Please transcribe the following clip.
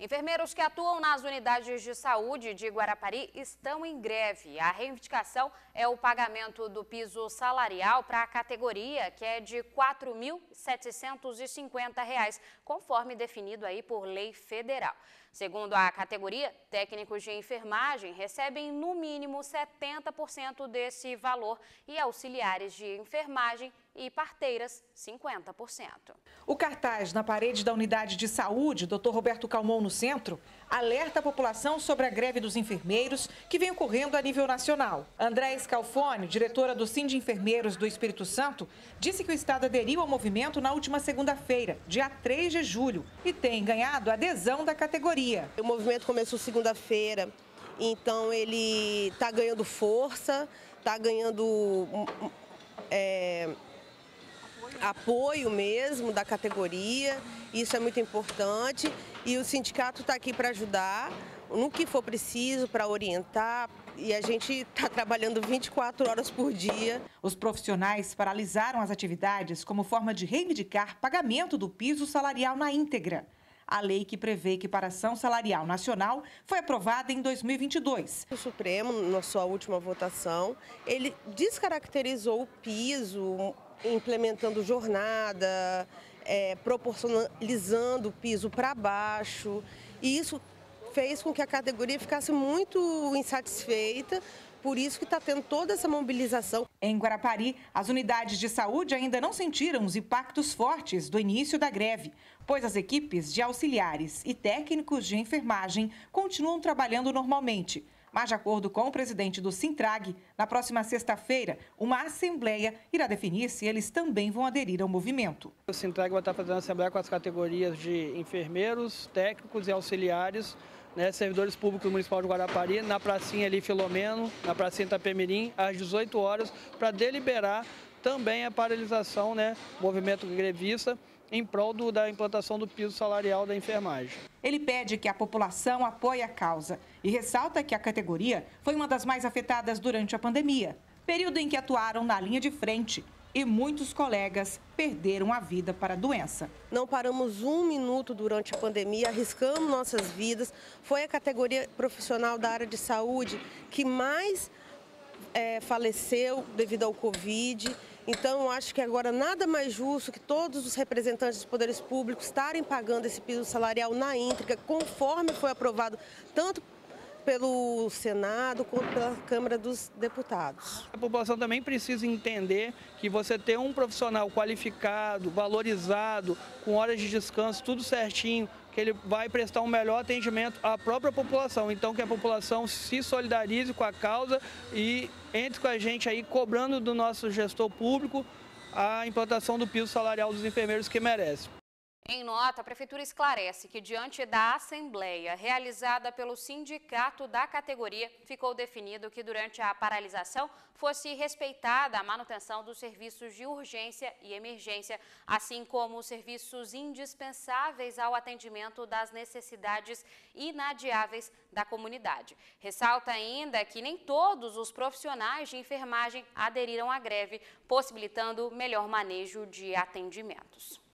Enfermeiros que atuam nas unidades de saúde de Guarapari estão em greve. A reivindicação é o pagamento do piso salarial para a categoria, que é de R$ 4.750, conforme definido aí por lei federal. Segundo a categoria, técnicos de enfermagem recebem no mínimo 70% desse valor e auxiliares de enfermagem e parteiras 50%. O cartaz na parede da unidade de saúde, Dr. Roberto Calmon, no centro, alerta a população sobre a greve dos enfermeiros que vem ocorrendo a nível nacional. Andréa Scalfone, diretora do Sindicato de Enfermeiros do Espírito Santo, disse que o estado aderiu ao movimento na última segunda-feira, dia 3 de julho, e tem ganhado adesão da categoria. O movimento começou segunda-feira, então ele está ganhando força, está ganhando apoio mesmo da categoria, isso é muito importante e o sindicato está aqui para ajudar no que for preciso, para orientar, e a gente está trabalhando 24 horas por dia. Os profissionais paralisaram as atividades como forma de reivindicar pagamento do piso salarial na íntegra. A lei que prevê equiparação salarial nacional foi aprovada em 2022. O Supremo, na sua última votação, ele descaracterizou o piso, implementando jornada, proporcionalizando o piso para baixo, e isso fez com que a categoria ficasse muito insatisfeita, por isso que está tendo toda essa mobilização. Em Guarapari, as unidades de saúde ainda não sentiram os impactos fortes do início da greve, pois as equipes de auxiliares e técnicos de enfermagem continuam trabalhando normalmente. Mas, de acordo com o presidente do Sintrag, na próxima sexta-feira, uma assembleia irá definir se eles também vão aderir ao movimento. O Sintrag vai estar fazendo assembleia com as categorias de enfermeiros, técnicos e auxiliares, servidores públicos do Municipal de Guarapari, na pracinha ali Filomeno, na pracinha Itapemirim, às 18 horas, para deliberar também a paralisação, movimento grevista, em prol da implantação do piso salarial da enfermagem. Ele pede que a população apoie a causa e ressalta que a categoria foi uma das mais afetadas durante a pandemia, período em que atuaram na linha de frente e muitos colegas perderam a vida para a doença. Não paramos um minuto durante a pandemia, arriscamos nossas vidas. Foi a categoria profissional da área de saúde que mais faleceu devido ao Covid. Então, eu acho que agora nada mais justo que todos os representantes dos poderes públicos estarem pagando esse piso salarial na íntegra, conforme foi aprovado tanto pelo Senado quanto pela Câmara dos Deputados. A população também precisa entender que você ter um profissional qualificado, valorizado, com horas de descanso, tudo certinho, que ele vai prestar um melhor atendimento à própria população. Então, que a população se solidarize com a causa e entre com a gente aí, cobrando do nosso gestor público a implantação do piso salarial dos enfermeiros que merece. Em nota, a Prefeitura esclarece que, diante da assembleia realizada pelo sindicato da categoria, ficou definido que, durante a paralisação, fosse respeitada a manutenção dos serviços de urgência e emergência, assim como os serviços indispensáveis ao atendimento das necessidades inadiáveis da comunidade. Ressalta ainda que nem todos os profissionais de enfermagem aderiram à greve, possibilitando melhor manejo de atendimentos.